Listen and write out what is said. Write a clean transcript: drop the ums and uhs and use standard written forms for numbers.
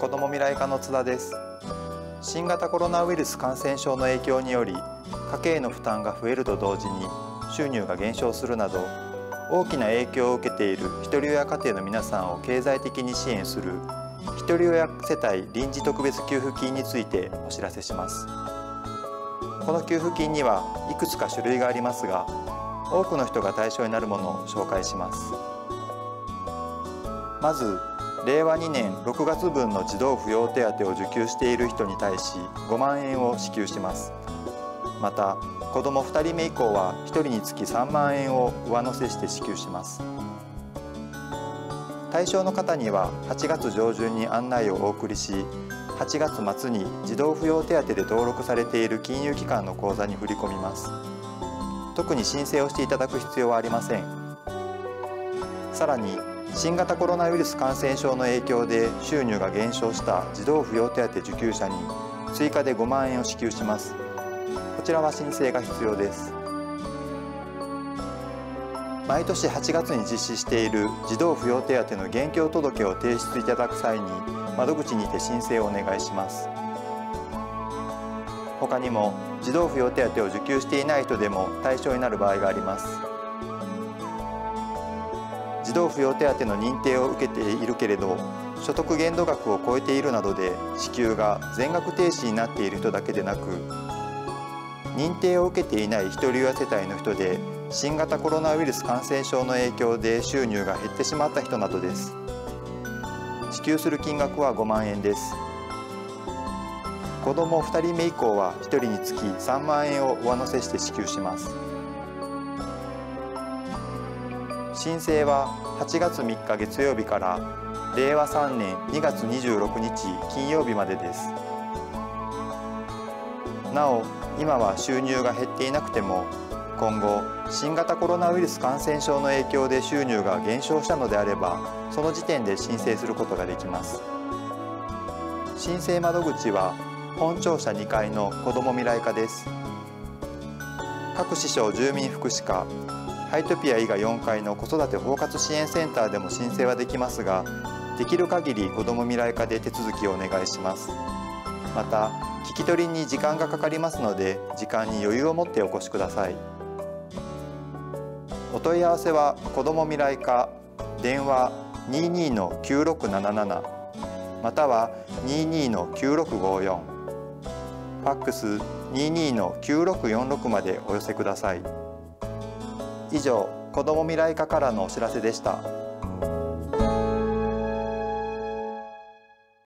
子ども未来課の津田です。新型コロナウイルス感染症の影響により家計の負担が増えると同時に収入が減少するなど大きな影響を受けているひとり親家庭の皆さんを経済的に支援するひとり親世帯臨時特別給付金についてお知らせします。この給付金にはいくつか種類がありますが、多くの人が対象になるものを紹介します。まず令和2年6月分の児童扶養手当を受給している人に対し5万円を支給します。また子ども2人目以降は1人につき3万円を上乗せして支給します。対象の方には8月上旬に案内をお送りし、8月末に児童扶養手当で登録されている金融機関の口座に振り込みます。特に申請をしていただく必要はありません。さらに新型コロナウイルス感染症の影響で収入が減少した児童扶養手当受給者に追加で5万円を支給します。こちらは申請が必要です。毎年8月に実施している児童扶養手当の現況届を提出いただく際に窓口にて申請をお願いします。他にも児童扶養手当を受給していない人でも対象になる場合があります。児童扶養手当の認定を受けているけれど所得限度額を超えているなどで支給が全額停止になっている人だけでなく、認定を受けていないひとり親世帯の人で新型コロナウイルス感染症の影響で収入が減ってしまった人などです。支給する金額は5万円です。子ども2人目以降は1人につき3万円を上乗せして支給します。申請は8月3日月曜日から令和3年2月26日金曜日までです。なお、今は収入が減っていなくても、今後新型コロナウイルス感染症の影響で収入が減少したのであれば、その時点で申請することができます。申請窓口は本庁舎2階の子ども未来課です。各市省住民福祉課、ハイトピア以外4階の子育て包括支援センターでも申請はできますが、できる限り子ども未来課で手続きをお願いします。また、聞き取りに時間がかかりますので、時間に余裕を持ってお越しください。お問い合わせは子ども未来課電話 22-9677 または 22-9654 ファックス 22-9646 までお寄せください。以上、子ども未来課からのお知らせでした。